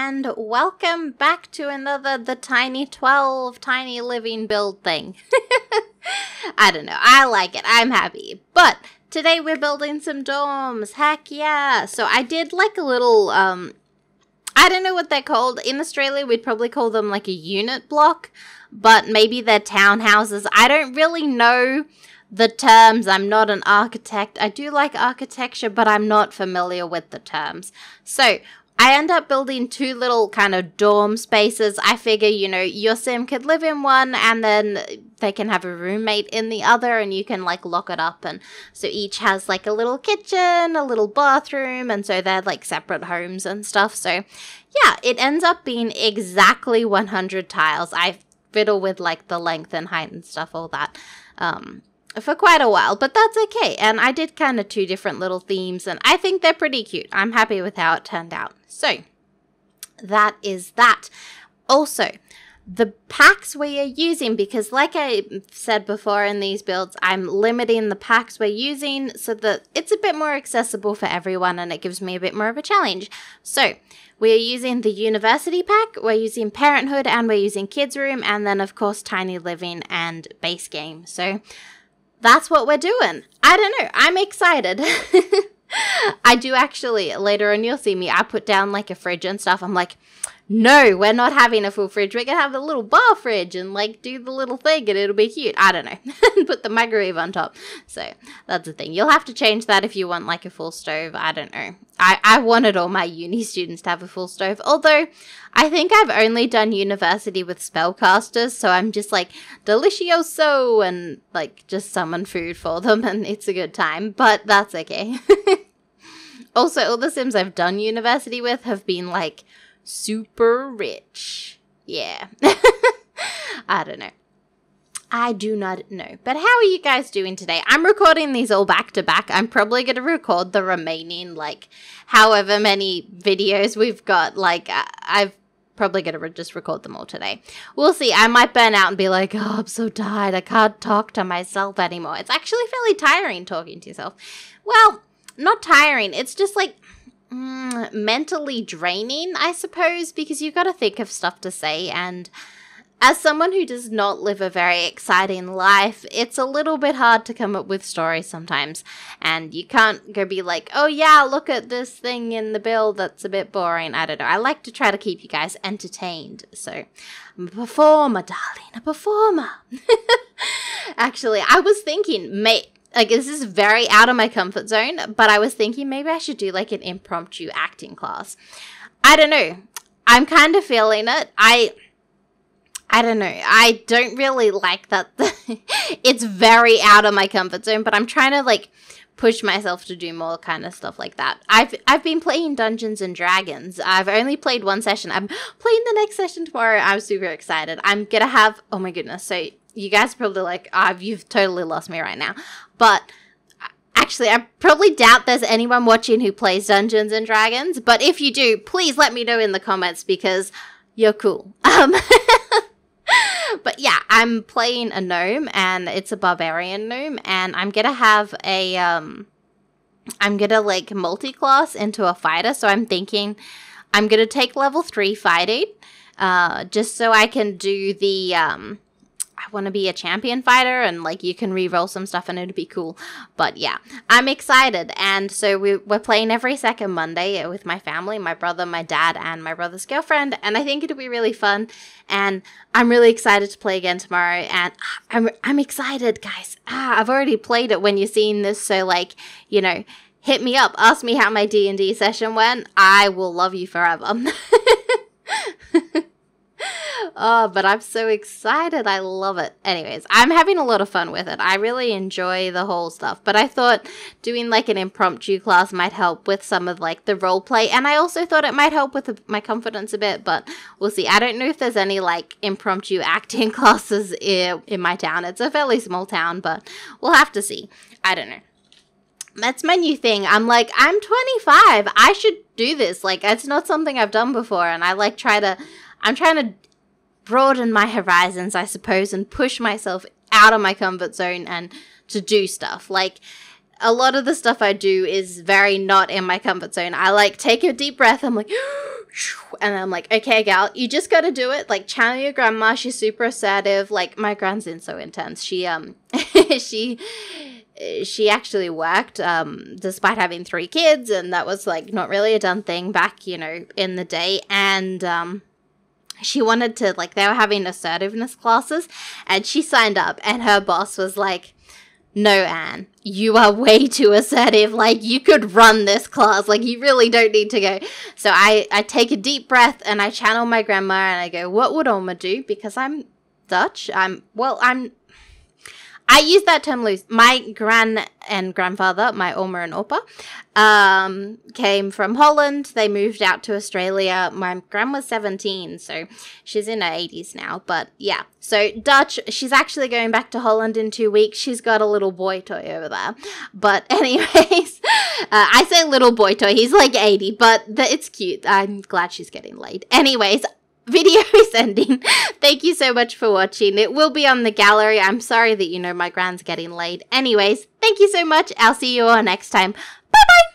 and welcome back to another The Tiny 12 Tiny Living build thing. I don't know, I like it, I'm happy. But today we're building some dorms, heck yeah. So I did like a little, I don't know what they're called. In Australia we'd probably call them like a unit block, but maybe they're townhouses. I don't really know the terms. I'm not an architect. I do like architecture, but I'm not familiar with the terms. So I end up building two little kind of dorm spaces. I figure, you know, your sim could live in one and then they can have a roommate in the other and you can like lock it up. And so each has like a little kitchen, a little bathroom, and so they're like separate homes and stuff. So yeah, it ends up being exactly 100 tiles. I fiddle with like the length and height and stuff, all that. For quite a while, but that's okay. And I did kind of two different little themes, and I think they're pretty cute. I'm happy with how it turned out. So, that is that. Also, the packs we are using, because like I said before in these builds, I'm limiting the packs we're using so that it's a bit more accessible for everyone and it gives me a bit more of a challenge. So, we are using the University pack, we're using Parenthood, and we're using Kids Room, and then of course Tiny Living and Base Game. So, that's what we're doing. I don't know. I'm excited. I do actually, later on you'll see me, I put down like a fridge and stuff. I'm like, no, we're not having a full fridge. We're going to have a little bar fridge and like do the little thing and it'll be cute. I don't know. Put the microwave on top. So that's the thing. You'll have to change that if you want like a full stove. I don't know. I wanted all my uni students to have a full stove. Although I think I've only done university with spellcasters. So I'm just like delicioso and like just summon food for them and it's a good time. But that's okay. Also, all the sims I've done university with have been like super rich. Yeah. I don't know. I do not know. But how are you guys doing today? I'm recording these all back to back. I'm probably going to record the remaining, like, however many videos we've got. Like, I've probably going to just record them all today. We'll see. I might burn out and be like, oh, I'm so tired. I can't talk to myself anymore. It's actually fairly tiring talking to yourself. Well, not tiring. It's just like mentally draining, I suppose, because you've got to think of stuff to say, and as someone who does not live a very exciting life, it's a little bit hard to come up with stories sometimes, and you can't go be like, oh yeah, look at this thing in the build that's a bit boring. I don't know. I like to try to keep you guys entertained, so I'm a performer, darling, a performer. Actually, I was thinking, like, this is very out of my comfort zone, but I was thinking maybe I should do, like, an impromptu acting class. I don't know. I'm kind of feeling it. I don't know. I don't really like that. It's very out of my comfort zone, but I'm trying to, like, push myself to do more kind of stuff like that. I've been playing Dungeons and Dragons. I've only played one session. I'm playing the next session tomorrow. I'm super excited. I'm going to have, oh my goodness, so you guys are probably like, you've totally lost me right now. But actually, I probably doubt there's anyone watching who plays Dungeons and Dragons. But if you do, please let me know in the comments because you're cool. But yeah, I'm playing a gnome and it's a barbarian gnome. And I'm going to have a, I'm going to like multi-class into a fighter. So I'm thinking I'm going to take level 3 fighting just so I can do the, I want to be a champion fighter and like you can re-roll some stuff and it'd be cool. But yeah, I'm excited. And so we're playing every second Monday with my family, my brother, my dad, and my brother's girlfriend. And I think it'll be really fun. And I'm really excited to play again tomorrow. And I'm excited, guys. I've already played it when you're seeing this. So like, you know, hit me up. Ask me how my D&D session went. I will love you forever. Oh, but I'm so excited. I love it. Anyways, I'm having a lot of fun with it. I really enjoy the whole stuff. But I thought doing like an impromptu class might help with some of like the role play. And I also thought it might help with my confidence a bit. But we'll see. I don't know if there's any like impromptu acting classes in my town. It's a fairly small town, but we'll have to see. I don't know. That's my new thing. I'm like, I'm 25. I should do this. Like, it's not something I've done before. And I like I'm trying to broaden my horizons, I suppose, and push myself out of my comfort zone and to do stuff. Like, a lot of the stuff I do is very not in my comfort zone. I like take a deep breath. I'm like, And I'm like, okay, gal, you just got to do it. Like, channel your grandma. She's super assertive. Like, my grand's so intense. She, she actually worked, despite having 3 kids. And that was, like, not really a done thing back, you know, in the day. And, she wanted to, like, they were having assertiveness classes. And she signed up. And her boss was like, no, Anne, you are way too assertive. Like, you could run this class. Like, you really don't need to go. So I take a deep breath and I channel my grandma and I go, what would Oma do? Because I'm Dutch. I use that term loose. My gran and grandfather, my Oma and Opa, came from Holland. They moved out to Australia. My gran was 17, so she's in her 80s now. But yeah, so Dutch, she's actually going back to Holland in 2 weeks. She's got a little boy toy over there. But anyways, I say little boy toy. He's like 80, but it's cute. I'm glad she's getting laid. Anyways, video is ending. Thank you so much for watching. It will be on the gallery. I'm sorry that, you know, my grand's getting laid. Anyways, thank you so much. I'll see you all next time. Bye-bye.